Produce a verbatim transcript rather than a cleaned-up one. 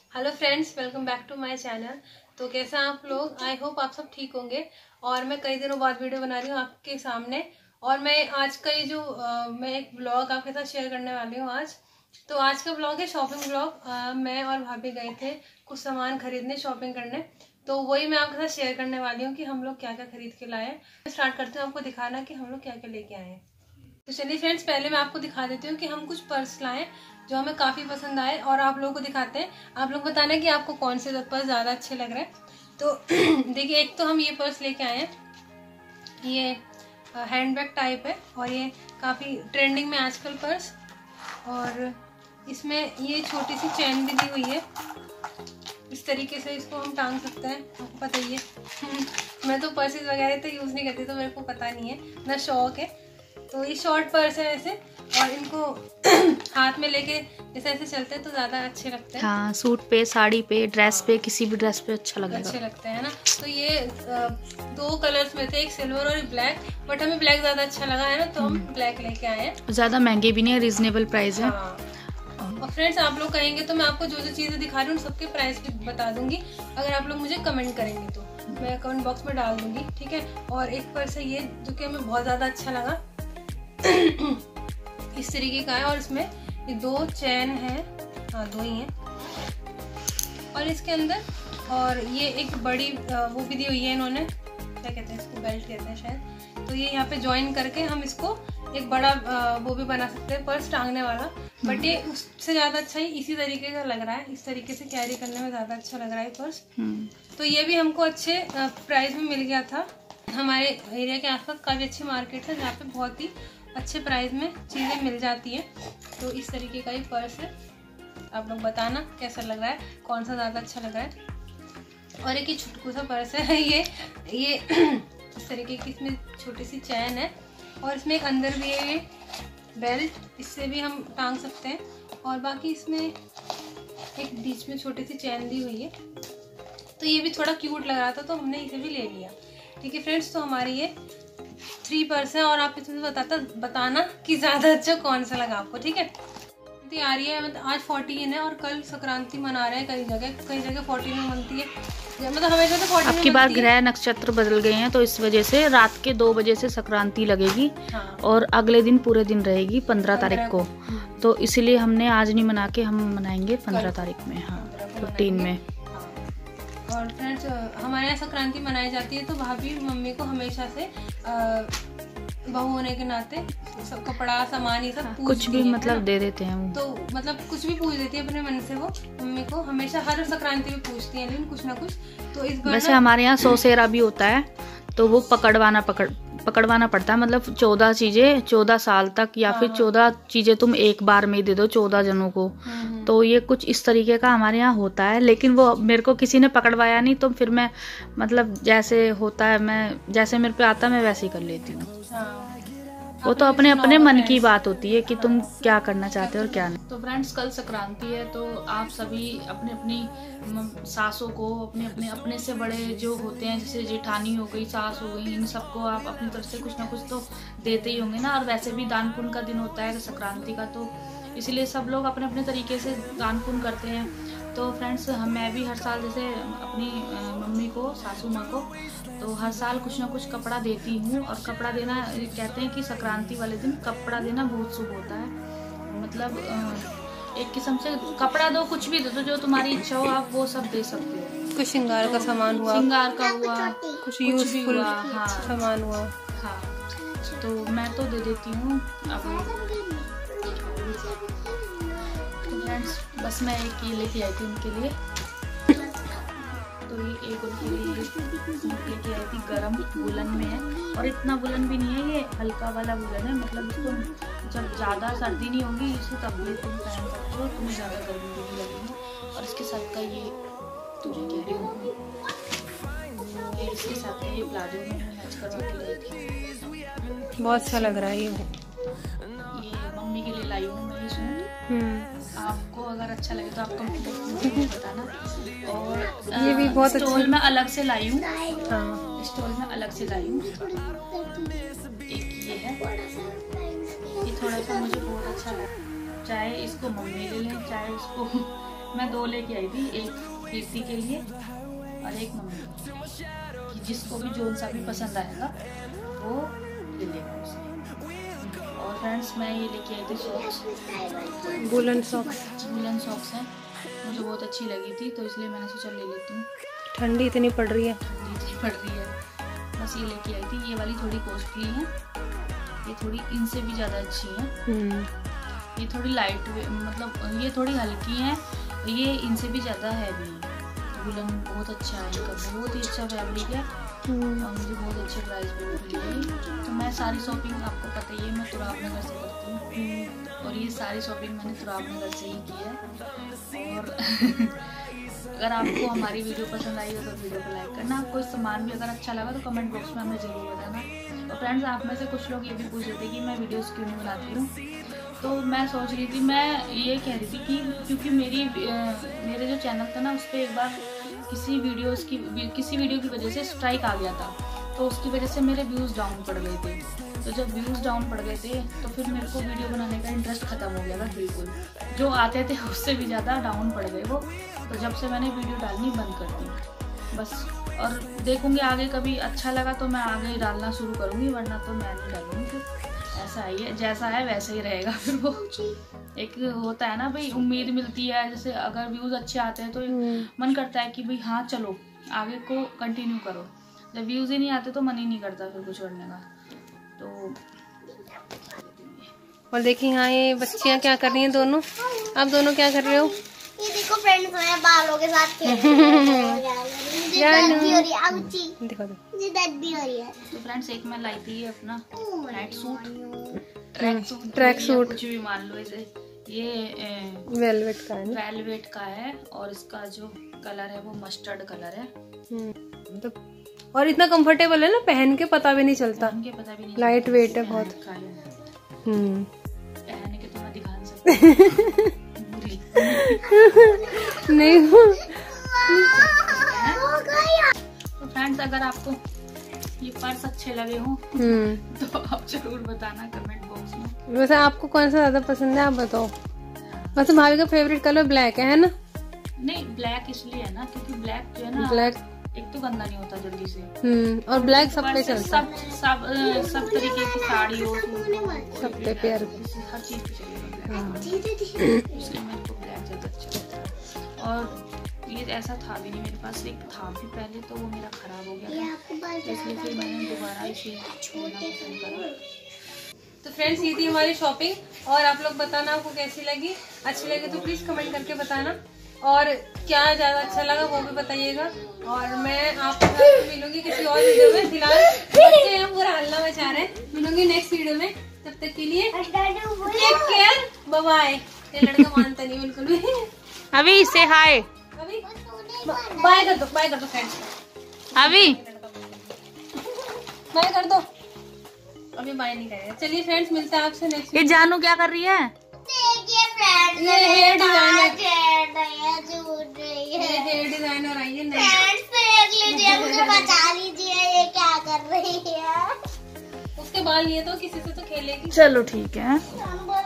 Hello friends, welcome back to my channel. तो कैसे हैं आप लोग? आई होप आप सब ठीक होंगे। और मैं कई दिनों बाद वीडियो बना रही हूँ आपके सामने। और मैं आज का ये जो आ, मैं एक ब्लॉग आपके साथ शेयर करने वाली हूँ आज। तो आज का ब्लॉग है शॉपिंग ब्लॉग। मैं और भाभी गए थे कुछ सामान खरीदने, शॉपिंग करने। तो वही मैं आपके साथ शेयर करने वाली हूँ कि हम लोग क्या क्या खरीद के लाए। स्टार्ट करते हैं आपको दिखाना कि हम लोग क्या क्या लेके आए हैं। तो चलिए फ्रेंड्स, पहले मैं आपको दिखा देती हूँ कि हम कुछ पर्स लाए जो हमें काफ़ी पसंद आए और आप लोगों को दिखाते हैं। आप लोग बताना कि आपको कौन से पर्स ज़्यादा अच्छे लग रहे हैं। तो देखिए, एक तो हम ये पर्स लेके आए हैं। ये हैंडबैग टाइप है और ये काफ़ी ट्रेंडिंग में आजकल पर्स। और इसमें ये छोटी सी चैन भी दी हुई है। इस तरीके से इसको हम टांग सकते हैं, आपको पता ही है। मैं तो पर्सेस वगैरह तो यूज़ नहीं करती, तो मेरे को पता नहीं है, ना शौक है। तो ये शॉर्ट पर्स है ऐसे, और इनको हाथ में लेके जैसे ऐसे चलते हैं तो ज़्यादा अच्छे लगते हैं। हाँ, सूट पे, साड़ी पे, ड्रेस पे, किसी भी ड्रेस पे अच्छा लगेगा। अच्छे लगते हैं ना। तो ये दो कलर्स में थे, एक सिल्वर और एक ब्लैक। बट हमें ब्लैक ज़्यादा अच्छा लगा है ना, तो हम ब्लैक लेके आए हैं। ज़्यादा महंगे भी नहीं है, रीजनेबल प्राइस है। हाँ। और फ्रेंड्स, आप लोग कहेंगे तो मैं आपको जो जो चीज़ें दिखा रही हूँ सबके प्राइस भी बता दूंगी, अगर आप लोग मुझे कमेंट करेंगे तो मैं कमेंट बॉक्स में डाल दूंगी, ठीक है। और एक पर्स है ये जो कि हमें बहुत ज़्यादा अच्छा लगा। इस तरीके का है और इसमें ये दो चैन है, हाँ दो ही हैं। और इसके अंदर और ये एक बड़ी वो भी दी हुई है इन्होंने, क्या कहते हैं इसको, बेल्ट कहते हैं शायद। तो ये यहाँ पे ज्वाइन करके हम इसको एक बड़ा वो भी बना सकते हैं, पर्स टांगने वाला। बट ये उससे ज़्यादा अच्छा ही इसी तरीके का लग रहा है, इस तरीके से कैरी करने में ज़्यादा अच्छा लग रहा है पर्स। तो ये भी हमको अच्छे प्राइस में मिल गया था। हमारे एरिया के आसपास काफ़ी अच्छी मार्केट है जहाँ पे बहुत ही अच्छे प्राइस में चीज़ें मिल जाती हैं। तो इस तरीके का ही पर्स है, आप लोग बताना कैसा लग रहा है, कौन सा ज़्यादा अच्छा लग रहा है। और एक ये छुटकू सा पर्स है, ये ये इस तरीके की, इसमें छोटी सी चैन है और इसमें एक अंदर भी है ये बेल्ट, इससे भी हम टांग सकते हैं। और बाकी इसमें एक बीच में छोटी सी चैन दी हुई है। तो ये भी थोड़ा क्यूट लग रहा था तो हमने इसे भी ले लिया। ठीक है फ्रेंड्स, तो हमारे ये थ्री पर्स है और आप इसमें बताता बताना कि ज़्यादा अच्छा कौन सा लगा आपको, ठीक है। तो आ रही है, मतलब आज फोर्टीन है और कल संक्रांति मना रहे हैं कई जगह, कई जगह फोर्टीन में मनती है, मतलब हमेशा तो फोर्टीन में। अब की बार ग्रह नक्षत्र बदल गए हैं तो इस वजह से रात के दो बजे से संक्रांति लगेगी। हाँ। और अगले दिन पूरे दिन रहेगी पंद्रह तारीख को। तो इसीलिए हमने आज नहीं मना के हम मनाएंगे पंद्रह तारीख में, हाँ फिफ्टीन में। और फ्रेंड्स, हमारे यहाँ संक्रांति मनाई जाती है तो भाभी मम्मी को हमेशा से बहू होने के नाते सब कपड़ा सामान ये सब कुछ भी मतलब दे देते हैं। तो मतलब कुछ भी पूछ देती है अपने मन से, वो मम्मी को हमेशा हर संक्रांति में पूछती है, लेकिन कुछ ना कुछ। तो इस बार वैसे हमारे यहाँ सौसेरा भी होता है, तो वो पकड़वाना पकड़ पकड़वाना पड़ता है। मतलब चौदह चीजें चौदह साल तक, या फिर चौदह चीजें तुम एक बार में दे दो चौदह जनों को। तो ये कुछ इस तरीके का हमारे यहाँ होता है, लेकिन वो मेरे को किसी ने पकड़वाया नहीं, तो फिर मैं मतलब जैसे होता है, मैं जैसे मेरे पे आता मैं वैसे ही कर लेती हूँ। वो तो अपने अपने मन की बात होती है कि तुम क्या करना चाहते हो और क्या नहीं। तो फ्रेंड्स, कल संक्रांति है तो आप सभी अपने अपनी सासों को, अपने अपने अपने से बड़े जो होते हैं, जैसे जेठानी हो गई, सास हो गई, इन सबको आप अपनी तरफ से कुछ ना कुछ तो देते ही होंगे ना। और वैसे भी दान पुण्य का दिन होता है संक्रांति का, तो इसलिए सब लोग अपने अपने तरीके से दान पुण्य करते हैं। तो फ्रेंड्स, मैं भी हर साल जैसे अपनी मम्मी को, सासू माँ को, तो हर साल कुछ ना कुछ कपड़ा देती हूँ। और कपड़ा देना, कहते हैं कि संक्रांति वाले दिन कपड़ा देना बहुत शुभ होता है। मतलब एक किस्म से कपड़ा दो, कुछ भी दो, तो जो तुम्हारी इच्छा हो आप वो सब दे सकते हो। कुछ श्रृंगार तो का सामान हुआ, श्रृंगार का हुआ, कुछ यूजफुल हुआ, हाँ सामान हुआ। हाँ, तो मैं तो दे देती हूँ। अब फ्रेंड्स, बस मैं एक ये लेके आई थी उनके लिए। तो ये एक उनके लिए लेके आई थी, गरम वुलन में है। और इतना वुलन भी नहीं है, ये हल्का वाला वुलन है। मतलब इसको जब ज़्यादा सर्दी नहीं होगी इसे तब भी तुम पहन सकते हो, तुम्हें ज़्यादा गर्मी भी नहीं लगेगी। और इसके साथ का ये तुझे कह रही हूँ, ये इसके साथ का ये प्लाजो में मैच करवा के लाई थी, बहुत अच्छा लग रहा है। ये ये मम्मी के लिए लाई हूँ मैं ये सूट। आपको अगर अच्छा लगे तो आप कमेंट बताना। और ये भी बहुत स्टॉल में अलग से लाई हूँ, हाँ स्टॉल में अलग से लाई हूँ। एक ये है, ये थोड़ा सा मुझे बहुत अच्छा लगा। चाहे इसको मम्मी ले लें, चाहे इसको मैं दो लेके आई थी, एक कीर्ति के लिए और एक मम्मी को। जिसको भी जो सा भी पसंद आएगा वो ले लेगा उसे। और फ्रेंड्स मैं ये लेके आई थी socks, woollen socks. Woollen socks है, मुझे बहुत अच्छी लगी थी तो इसलिए मैंने सोचा ले लेती हूँ। ठंडी इतनी पड़ रही है, ठंडी इतनी पड़ रही है, बस ये लेके आई थी। ये वाली थोड़ी कॉस्टली है, ये थोड़ी इनसे भी ज़्यादा अच्छी है। ये थोड़ी लाइट मतलब ये थोड़ी हल्की है, ये इनसे भी ज़्यादा हैवी है। वुलन बहुत अच्छा है इनका, बहुत ही अच्छा फैब्रिक है और मुझे बहुत अच्छे प्राइस पे मिली। तो मैं सारी शॉपिंग आपको पता ही है मैं तुराब नगर से करती हूँ और ये सारी शॉपिंग मैंने तुराब नगर से ही की है। और अगर आपको हमारी वीडियो पसंद आई हो तो वीडियो को लाइक करना। कोई सामान भी अगर अच्छा लगा तो कमेंट बॉक्स में हमें ज़रूर बताना। तो फ्रेंड्स आप में से कुछ लोग ये भी पूछ रहे थे कि मैं वीडियोस क्यों नहीं बनाती हूँ, तो मैं सोच रही थी, मैं ये कह रही थी कि क्योंकि मेरी मेरे जो चैनल था ना उस पर एक बार किसी वीडियोस की किसी वीडियो की वजह से स्ट्राइक आ गया था, तो उसकी वजह से मेरे व्यूज़ डाउन पड़ गए थे। तो जब व्यूज़ डाउन पड़ गए थे तो फिर मेरे को वीडियो बनाने का इंटरेस्ट ख़त्म हो गया था बिल्कुल। जो आते थे उससे भी ज़्यादा डाउन पड़ गए वो। तो जब से मैंने वीडियो डालनी बंद कर दी बस। और देखूँगी आगे कभी अच्छा लगा तो मैं आगे डालना शुरू करूँगी, वरना तो मैं नहीं डालूँगी। फिर ऐसा ही है, जैसा है वैसे ही रहेगा। फिर वो एक होता है ना भाई, उम्मीद मिलती है, जैसे अगर व्यूज़ अच्छे आते हैं तो मन करता है कि भाई हाँ चलो आगे को कंटिन्यू करो। जब व्यूज़ ही नहीं आते तो मन ही नहीं करता फिर कुछ करने का। तो और देखिए यहाँ ये बच्चियाँ क्या कर रही हैं दोनों। आप दोनों क्या कर रहे हो? ये देखो फ्रेंड्स मैं बालों के साथ खेल रही हूँ। देखो तो फ्रेंड्स एक मैं लाई थी अपना night suit, track suit, track suit कुछ भी मान लो इसे। ये वेलवेट का है ना? वेलवेट का है और इसका जो कलर है वो मस्टर्ड कलर है। तो और इतना कंफर्टेबल है ना, पहन के पता भी नहीं चलता, पहन के पता भी नहीं, लाइट वेट है बहुत। हम्म पहन के तो मैं दिखा नहीं सकती नहीं। तो फ्रेंड्स अगर आपको ये पर्स अच्छे लगे हो तो आप जरूर बताना कमेंट बॉक्स में। वैसे आपको कौन सा ज्यादा पसंद है आप बताओ। वैसे भाभी का फेवरेट कलर ब्लैक है ना? नहीं ब्लैक इसलिए है ना क्योंकि ब्लैक जो है ना, ब्लैक एक तो गंदा नहीं होता जल्दी से। हम्म और ब्लैक सब पे चलता है, सब सब सब तरीके की साड़ी हो, सब पे प्यार हर चीज पे चलेगा, इसलिए मेरे को ब्लैक ज्यादा अच्छा लगता है। और ये ऐसा था भी नहीं मेरे पास, एक था भी पहले तो वो मेरा खराब हो गया था, इसलिए फिर मैंने दोबारा इसे छोड़ना पसंद करा। तो फ्रेंड्स ये थी हमारी शॉपिंग और आप लोग बताना आपको कैसी लगी। अच्छी लगी तो प्लीज कमेंट करके बताना और क्या ज्यादा अच्छा लगा वो भी बताइएगा। और मैं आपको मिलूंगी किसी और वीडियो में। फिलहाल बच्चे हैं पूरा हल्ला मचा रहे हैं। मिलूंगी नेक्स्ट वीडियो में, तब तक के लिए टेक केयर, बाय बाय। ये लड़का मानता नहीं बिल्कुल भी। अभी से हाय, अभी बाय कर दो, बाय कर दो फ्रेंड्स, अभी बाय कर दो। अभी बाय नहीं करेगा। चलिए फ्रेंड्स मिलते हैं आपसे नेक्स्ट। ये जानू क्या कर रही है? ये हेयर डिजाइनर, ये हेयर डिजाइनर आई है नई। फ्रेंड्स देख लीजिए, मुझे बता लीजिए ये क्या कर रही है। उसके बाल लिए तो किसी से तो खेलेगी। चलो ठीक है। हम